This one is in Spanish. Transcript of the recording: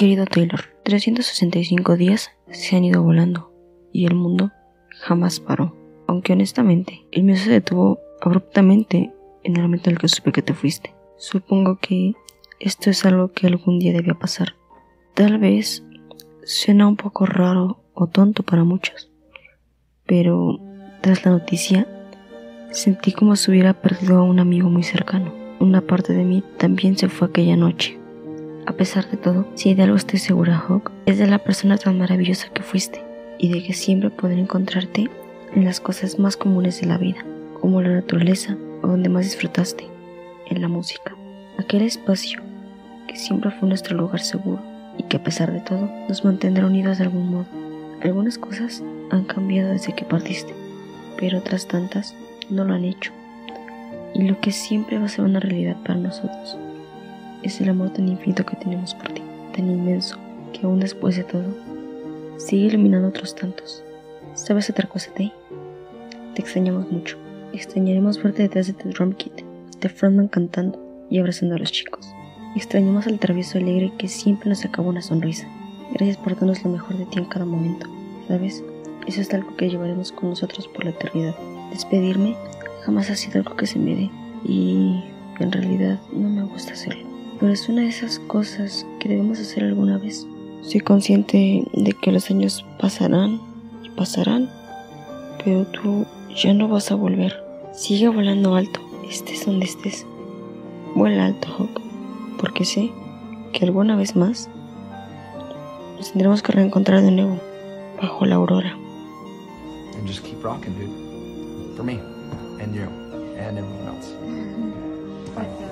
Querido Taylor, 365 días se han ido volando y el mundo jamás paró. Aunque honestamente, el mío se detuvo abruptamente en el momento en el que supe que te fuiste. Supongo que esto es algo que algún día debía pasar. Tal vez suena un poco raro o tonto para muchos, pero tras la noticia sentí como si hubiera perdido a un amigo muy cercano. Una parte de mí también se fue aquella noche. A pesar de todo, si de algo estoy segura, Hawk, es de la persona tan maravillosa que fuiste y de que siempre podré encontrarte en las cosas más comunes de la vida, como la naturaleza o donde más disfrutaste, en la música. Aquel espacio que siempre fue nuestro lugar seguro y que a pesar de todo nos mantendrá unidos de algún modo. Algunas cosas han cambiado desde que partiste, pero otras tantas no lo han hecho. Y lo que siempre va a ser una realidad para nosotros es el amor tan infinito que tenemos por ti, tan inmenso, que aún después de todo, sigue iluminando otros tantos. ¿Sabes otra cosa, Tay? Te extrañamos mucho. Extrañaremos verte detrás de The Drum Kit, de frontman cantando y abrazando a los chicos. Extrañamos al travieso alegre que siempre nos sacaba una sonrisa. Gracias por darnos lo mejor de ti en cada momento. ¿Sabes? Eso es algo que llevaremos con nosotros por la eternidad. Despedirme jamás ha sido algo que se me dé y en realidad no me gusta hacerlo. Pero es una de esas cosas que debemos hacer alguna vez. Soy consciente de que los años pasarán y pasarán, pero tú ya no vas a volver. Sigue volando alto, estés donde estés. Vuela alto, Hawk, porque sé que alguna vez más nos tendremos que reencontrar de nuevo bajo la aurora. And just keep rocking, dude. For me, and you, and everyone else.